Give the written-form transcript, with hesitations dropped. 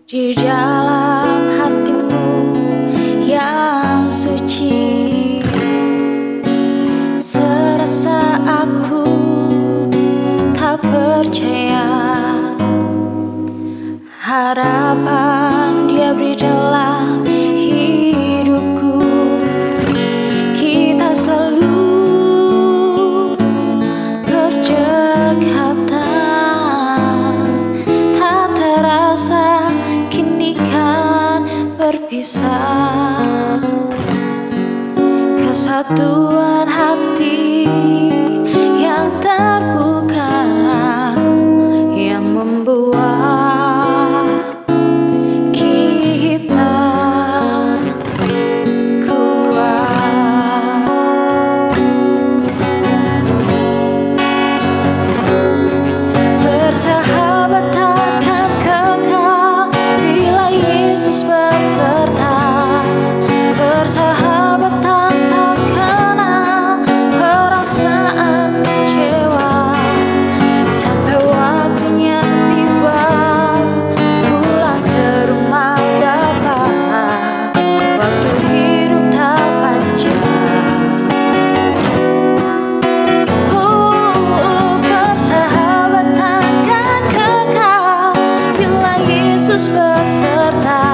di dalam hatimu yang suci. Serasa aku tak percaya harapan Dia beri dalam hidupku. Kita selalu berdekatan, tak terasa kini kan berpisah. Kesatuan hati yang terbuka yang membuat kita kuat. Bersahabat takkan kekal bila Yesus beserta. Bersahabat tanpa kenal perasaan kecewa, sampai waktunya tiba pulang ke rumah Bapa. Waktu hidup tak panjang. Bersahabat takkan kekal bila Yesus beserta.